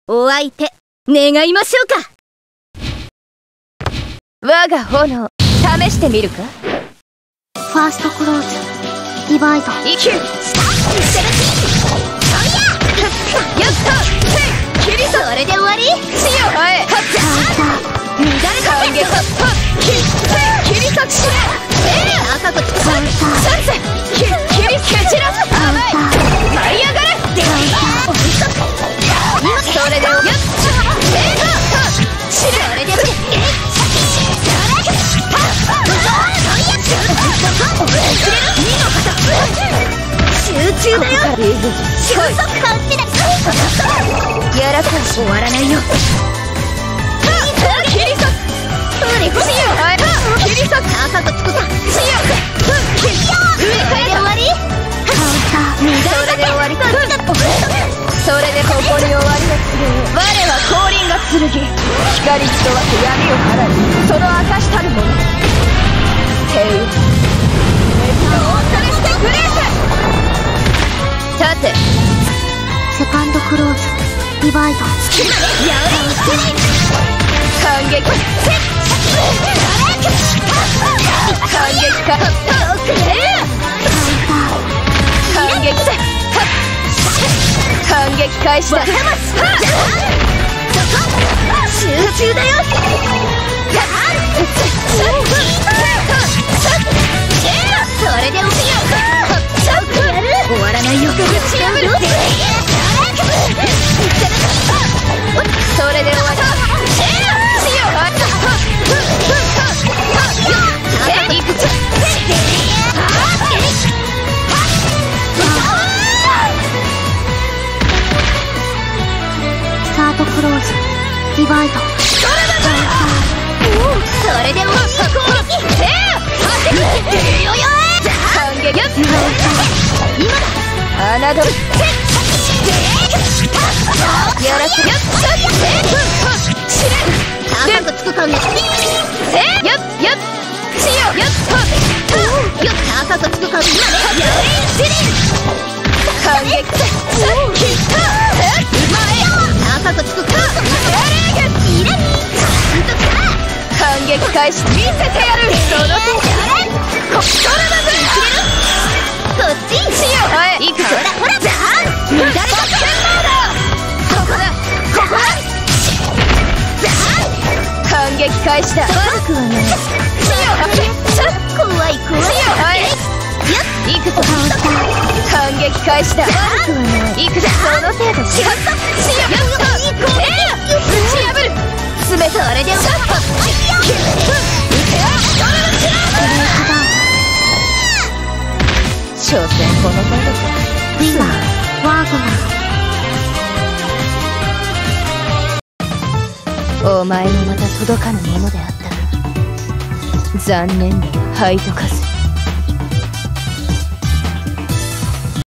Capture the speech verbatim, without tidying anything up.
お相手願いましょうか。我が炎試してみるか。 ファーストクローズディバイドいきゅうやったキリソそれで終わり。死をはいはっちゃ乱れた半月キリソしれええ赤くつくさんせキリソ蹴散らす甘い舞い上がれそれでやっちゃええかしれそれで集中だよ。収束感ってだやらかし終わらないよ。キリソそれこそキリソ赤くつくさしよ上からで終わり。それで終わりそれでここに終わりが告げよ。我は降臨が剣光と分け闇を払いその証たるもの平和お別れしてくれさてセカンドクローズディバイドやれ感激感激か感激だ感激開始だ。集中だよ。それで落ちよう。終わらないよ。それで終わり。 スタートクローズディバイドそれで終わった攻撃反撃今だ侮るやらせやっしれ高くつくかねやっやっしよやっよっ高くつくかねやれしり反撃高くつくか反撃開始見せてやる。その手こっからだぜ。こっちしよう。はい行くぞ。ほらほらじゃあ乱れた剣道だ。ここだここだじゃあ反撃開始だ。悪くはないしよう。怖い怖いしよう。はいやっ行くぞ。反撃開始だ。悪くはない行くぞ。その程度しよう。しようやったいい攻撃打ち破る詰めそれで終わった所詮この程度か。 ウィガーワーグナーお前もまた届かぬものであったな。残念だが灰と化する。